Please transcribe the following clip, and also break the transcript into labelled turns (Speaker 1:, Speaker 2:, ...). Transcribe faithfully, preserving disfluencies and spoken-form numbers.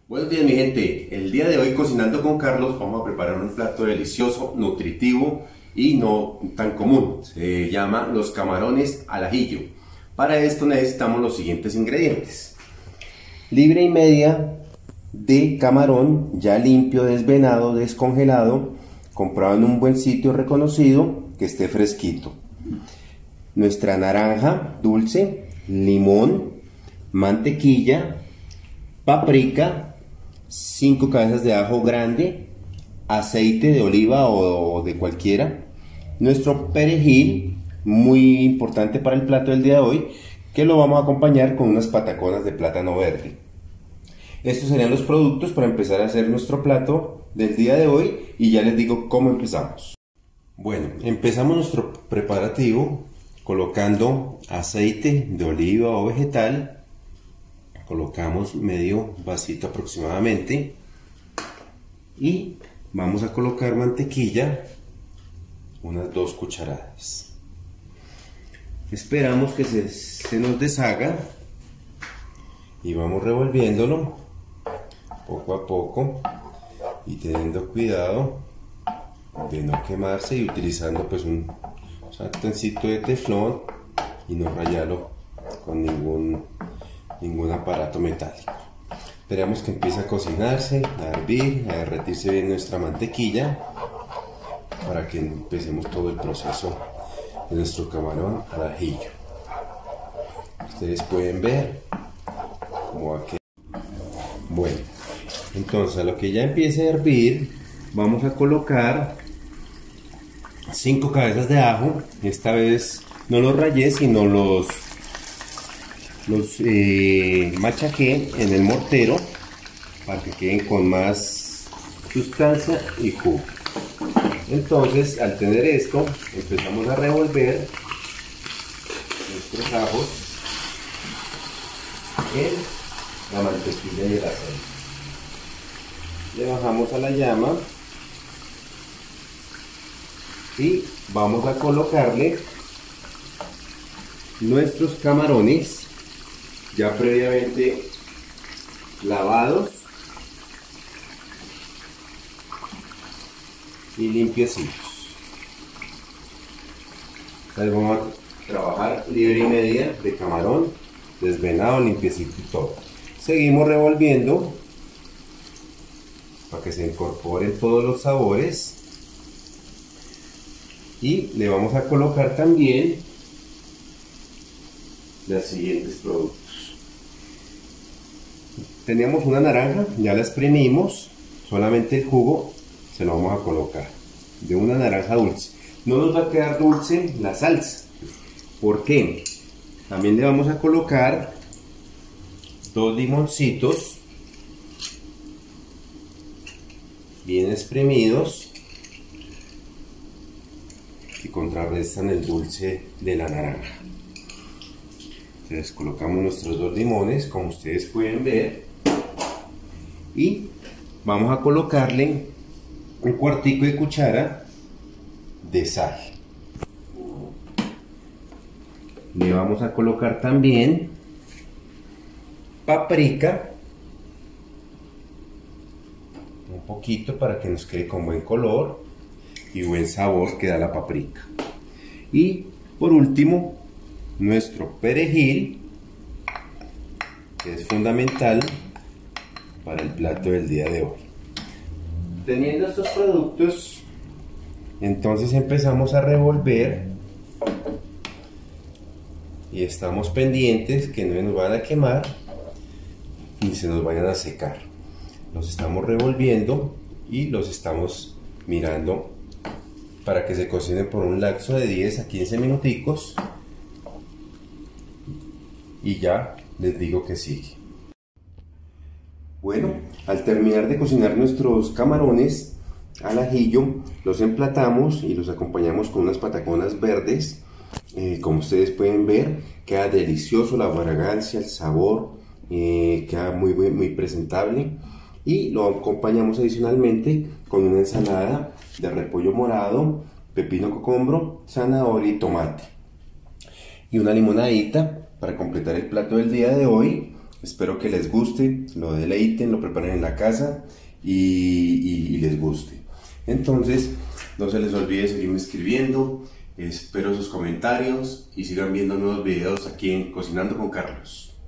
Speaker 1: Buenos días mi gente, el día de hoy cocinando con Carlos vamos a preparar un plato delicioso, nutritivo y no tan común. Se llama los camarones al ajillo. Para esto necesitamos los siguientes ingredientes: libra y media de camarón ya limpio, desvenado, descongelado, comprado en un buen sitio reconocido que esté fresquito. Nuestra naranja dulce, limón, mantequilla, paprika, cinco cabezas de ajo grande, aceite de oliva o de cualquiera, nuestro perejil, muy importante para el plato del día de hoy, que lo vamos a acompañar con unas pataconas de plátano verde. Estos serían los productos para empezar a hacer nuestro plato del día de hoy y ya les digo cómo empezamos. Bueno, empezamos nuestro preparativo colocando aceite de oliva o vegetal. Colocamos medio vasito aproximadamente y vamos a colocar mantequilla, unas dos cucharadas. Esperamos que se, se nos deshaga y vamos revolviéndolo poco a poco y teniendo cuidado de no quemarse y utilizando pues un sartencito de teflón y no rayarlo con ningún ningún aparato metálico. Esperamos que empiece a cocinarse, a hervir, a derretirse bien nuestra mantequilla para que empecemos todo el proceso de nuestro camarón al ajillo. Ustedes pueden ver cómo va a quedar. Bueno, entonces a lo que ya empiece a hervir vamos a colocar cinco cabezas de ajo. Esta vez no los rayé, sino los los eh, machaqué en el mortero para que queden con más sustancia y jugo. Entonces, al tener esto, empezamos a revolver nuestros ajos en la mantequilla y el aceite. Le bajamos a la llama y vamos a colocarle nuestros camarones ya previamente lavados y limpiecitos. Entonces vamos a trabajar libra y media de camarón desvenado, limpiecito y todo. Seguimos revolviendo para que se incorporen todos los sabores y le vamos a colocar también los siguientes productos. Teníamos una naranja, ya la exprimimos, solamente el jugo se lo vamos a colocar de una naranja dulce. No nos va a quedar dulce la salsa. ¿Por qué? También le vamos a colocar dos limoncitos bien exprimidos que contrarrestan el dulce de la naranja. Entonces colocamos nuestros dos limones, como ustedes pueden ver, y vamos a colocarle un cuartico de cuchara de sal. Le vamos a colocar también paprika, un poquito para que nos quede con buen color y buen sabor que da la paprika. Y por último, nuestro perejil, que es fundamental para el plato del día de hoy. Teniendo estos productos, entonces empezamos a revolver y estamos pendientes que no nos van a quemar ni se nos vayan a secar. Los estamos revolviendo y los estamos mirando para que se cocinen por un lapso de diez a quince minuticos y ya les digo que sigue. Bueno, al terminar de cocinar nuestros camarones al ajillo, los emplatamos y los acompañamos con unas pataconas verdes. Eh, como ustedes pueden ver, queda delicioso la fragancia, el sabor, eh, queda muy, muy, muy presentable. Y lo acompañamos adicionalmente con una ensalada de repollo morado, pepino cocombro, zanahoria y tomate. Y una limonadita para completar el plato del día de hoy, Espero que les guste, lo deleiten, lo preparen en la casa y, y, y les guste. Entonces, no se les olvide seguirme escribiendo, espero sus comentarios y sigan viendo nuevos videos aquí en Cocinando con Carlos.